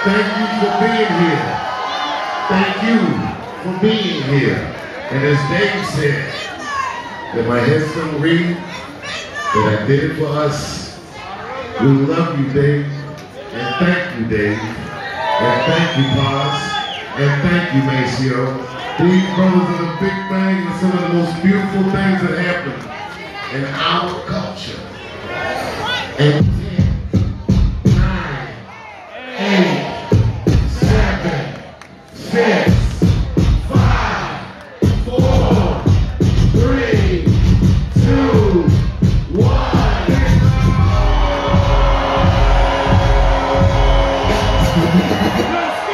Thank you for being here. Thank you for being here. And as Dave said, that my headstone read, that I did it for us. We love you, Dave. And thank you, Dave. And thank you, Paz. And thank you, Maceo. These brothers are the big thing and some of the most beautiful things that happen in our culture. And 10, 9, 8, 7, 6, 5, 4, 3, 2, 1. Let's go!